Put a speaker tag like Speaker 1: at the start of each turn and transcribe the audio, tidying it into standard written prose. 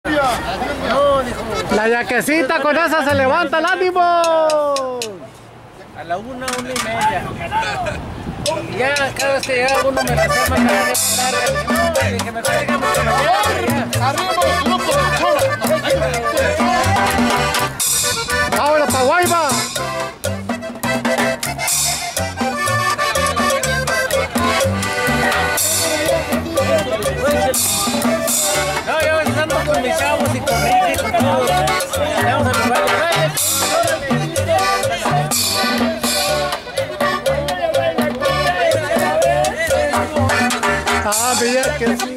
Speaker 1: La yaquecita con esa se levanta el ánimo.
Speaker 2: A la 1:30. Y ya cada vez que llega uno me la hace más larga. Que me traigan mucho la
Speaker 1: ¡ahora pa' Guayba!
Speaker 2: No, yo ando con mis chavos y con Ricky y con todos. Vamos a probar los rayos.
Speaker 1: Ah, mira que sí.